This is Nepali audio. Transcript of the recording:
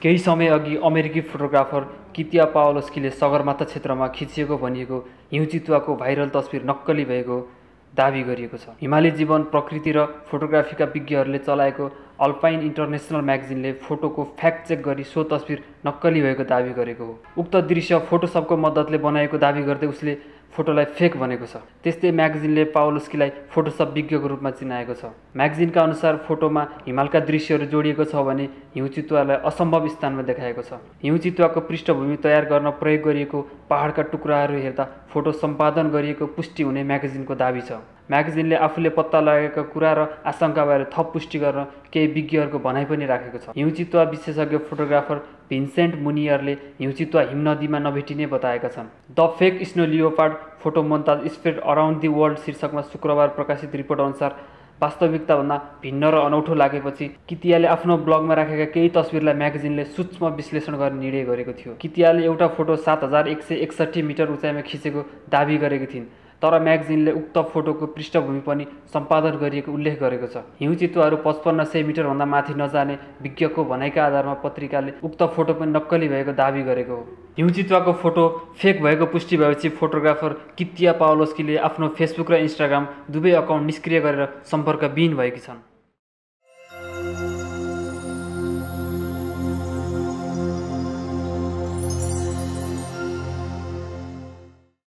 केही समय अघि अमेरिकी फोटोग्राफर कितिया पावलोस्कीले सगरमाथा क्षेत्रमा खिचिएको भनिएको हिउँ चितुवाको भाइरल तस्बिर नक्कली भएको दाबी गरिएको छ। हिमाली जीवन, प्रकृति र फोटोग्राफीका विज्ञहरूले चलाएको अल्पाइन इन्टरनेसनल म्यागजिनले फोटोको फ्याक्ट चेक गरी सो तस्बिर नक्कली भएको दाबी गरेको हो। उक्त दृश्य फोटोसपको मद्दतले बनाएको दाबी गर्दै उसले फोटोलाई फेक भनेको छ। त्यस्तै म्यागजिनले पावलोस्कीलाई फोटोसप विज्ञको रूपमा चिनाएको छ। म्यागजिनका अनुसार फोटोमा हिमालका दृश्यहरू जोडिएको छ भने हिउँ चितुवालाई असम्भव स्थानमा देखाएको छ। हिउँ चितुवाको पृष्ठभूमि तयार गर्न प्रयोग गरिएको पहाडका टुक्राहरू हेर्दा फोटो सम्पादन गरिएको पुष्टि हुने म्यागजिनको दाबी छ। म्यागजिनले आफूले पत्ता लागेका कुरा र आशंकाबारे थप पुष्टि गर्न केही विज्ञहरूको भनाइ पनि राखेको छ। हिउँ चितुवा विशेषज्ञ फोटोग्राफर भिन्सेन्ट मुनियरले हिउँ चितुवा हिम नदीमा नभेटिने बताएका छन्। The fake snow leopard photo montage spread around the world शीर्षकमा शुक्रबार प्रकाशित रिपोर्ट अनुसार वास्तविकताभन्दा भिन्न र अनौठो लागेपछि कितियाले आफ्नो ब्लगमा राखेका केही तस्बिरलाई म्यागजिनले सूक्ष्म विश्लेषण गर्ने निर्णय गरेको थियो। कितियाले एउटा फोटो 7161 मिटर उचाइमा खिचेको दाबी गरेकी थिइन्, तर म्यागजिनले उक्त फोटोको पृष्ठभूमि पनि सम्पादन गरिएको उल्लेख गरेको छ। हिउँ चितुवाहरू 5500 मिटरभन्दा माथि नजाने विज्ञको भनाइका आधारमा पत्रिकाले उक्त फोटो पनि नक्कली भएको दाबी गरेको हो। हिउँ चितुवाको फोटो फेक भएको पुष्टि भएपछि फोटोग्राफर कितिया पावलोस्कीले आफ्नो फेसबुक र इन्स्टाग्राम दुवै अकाउन्ट निष्क्रिय गरेर सम्पर्कविहीन भएकी छन्।